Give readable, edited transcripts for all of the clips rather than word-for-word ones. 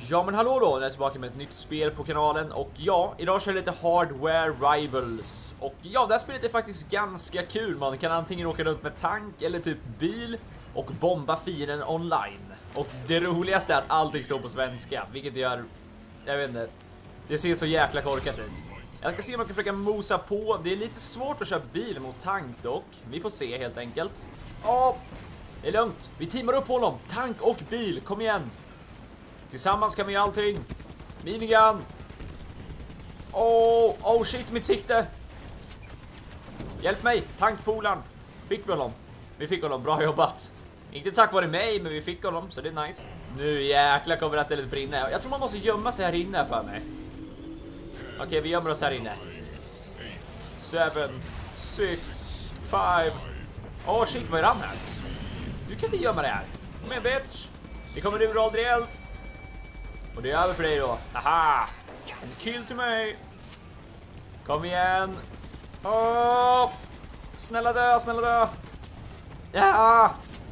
Ja men hallå då, jag är tillbaka med ett nytt spel på kanalen. Och ja, idag kör jag lite Hardware Rivals. Och ja, det här spelet är faktiskt ganska kul. Man kan antingen åka runt med tank eller typ bil och bomba fienden online. Och det roligaste är att allting står på svenska, vilket gör, jag vet inte, det ser så jäkla korkat ut. Jag ska se om jag kan försöka mosa på. Det är lite svårt att köra bil mot tank dock. Vi får se helt enkelt. Det är lugnt, vi teamar upp honom. Tank och bil, kom igen. Tillsammans kan vi göra allting. Minigun. Oh shit, mitt sikte. Hjälp mig, tankpolaren. Fick vi honom? Vi fick honom, bra jobbat. Inte tack vare mig, men vi fick honom, så det är nice. Nu jäklar kommer det här stället brinna. Jag tror man måste gömma sig här inne för mig. Okej, vi gömmer oss här inne. 7, 6, 5. Oh shit, vad är han här? Du kan inte gömma det här. Kom igen, bitch. Vi kommer ur aldrig eld. Och det är över för dig då. Haha. En kill till mig. Kom igen. Snälla dö, snälla dö. Ja.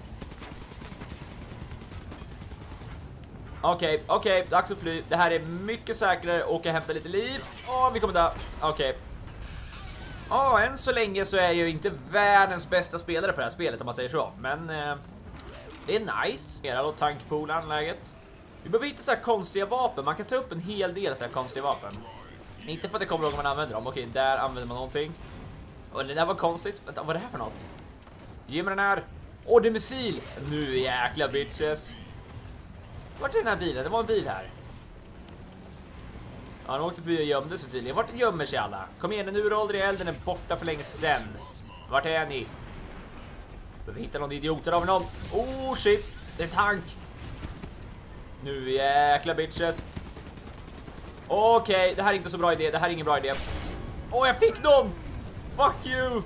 Okej, dags att fly. Det här är mycket säkrare. Åka och hämta lite liv. Vi kommer dö. Okej. Än så länge så är jag ju inte världens bästa spelare på det här spelet om man säger så. Men det är nice. Era då tankpolaren läget. Vi behöver hitta så här konstiga vapen. Man kan ta upp en hel del så här konstiga vapen. Inte för att det kommer ihåg om man använder dem. Okej, där använder man någonting. Och det där var konstigt. Vänta, vad är det här för något? Ge mig den här. Det är missil. Nu jäkla bitches. Vart är den här bilen? Det var en bil här. Ja, han åkte förbi och gömde sig tydligen. Vart gömmer sig alla? Kom igen, en uråldrig elden är borta för länge sedan. Vart är ni? Behöver hitta någon idioter av någon. Shit, det är en tank. Nu jäkla bitches. Okej, det här är inte så bra idé. Det här är ingen bra idé. Jag fick någon. Fuck you.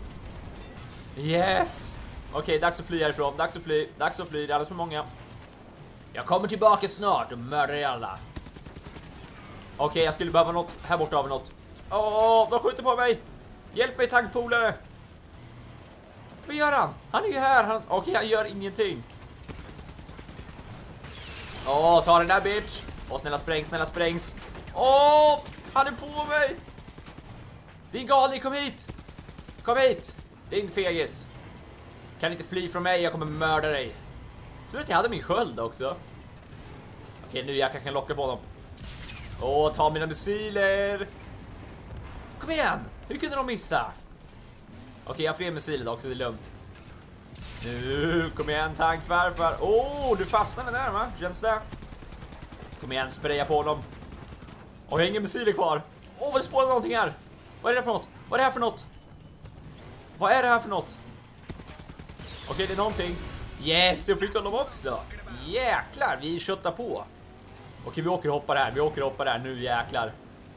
Yes. Okej, dags att fly härifrån. Dags att fly. Det är alldeles för många. Jag kommer tillbaka snart och mördar er alla. Okej, jag skulle behöva något. Här borta har vi något. De skjuter på mig. Hjälp mig, tankpolare. Vad gör han? Han är ju här. Okej, han gör ingenting. Ta den där bitch. Snälla sprängs. Han är på mig. Din galning, kom hit. Kom hit. Din fegis. Kan inte fly från mig, jag kommer mörda dig. Tror att jag hade min sköld också. Okej, nu jag kan locka på dem. Ta mina missiler. Kom igen. Hur kunde de missa? Okej, jag har fler missiler också, det är lugnt. Nu, kom igen tankfarfar. Du fastnade där va? Känns det? Kom igen, spraya på dem. Jag har ingen missiler kvar. Vad spårar någonting här. Vad är det för något? Vad är det här för något? Okej, det är någonting. Yes, jag fick honom också. Jäklar, vi köttar på. Okej, vi åker och hoppar här. Nu jäklar.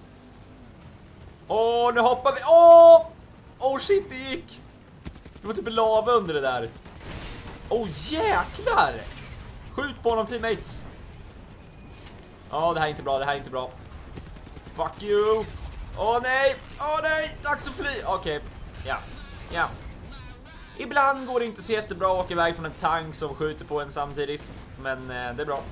Nu hoppar vi. Shit, det gick. Det var typ en lava under det där. Jäklar. Skjut på honom, teammates. Det här är inte bra. Fuck you. Nej, dags att fly. Okej, ja. Ibland går det inte så jättebra att åka iväg från en tank som skjuter på en samtidigt. Men det är bra.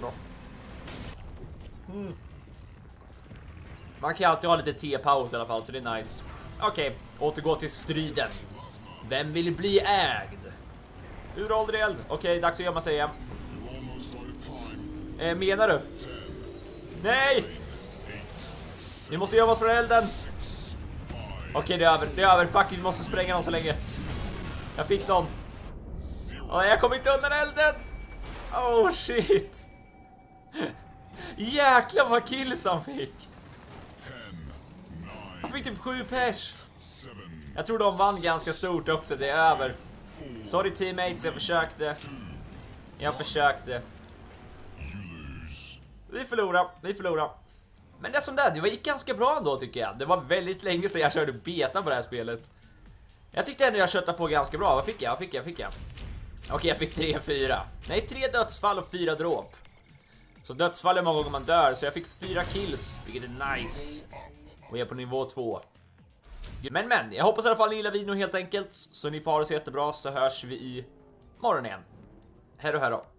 Man kan alltid ha lite te-paus i alla fall, så det är nice. Okej, återgå till striden. Vem vill bli ägd? Uråldrig eld. Okej, dags att gömma sig igen. Menar du? Nej! Vi måste gömma oss från elden. Okej, det är över. Fuck, vi måste spränga någon så länge. Jag fick någon. Jag kommer inte undan elden. Shit. Jäklar vad kills han fick. Han fick typ 7 pers. Jag tror de vann ganska stort också. Det är över. Sorry teammates, jag försökte. Vi förlorar. Men det är som det gick ganska bra ändå tycker jag. Det var väldigt länge sedan jag körde beta på det här spelet. Jag tyckte ändå jag köttade på ganska bra. Vad fick jag? Okej, jag fick 3 dödsfall och 4 dråp. Så dödsfall är många gånger man dör. Så jag fick 4 kills, vilket är nice. Och jag är på nivå 2. Men, jag hoppas i alla fall ni gillar videon helt enkelt. Så ni får ha det så jättebra, så hörs vi i morgon igen. Hej då.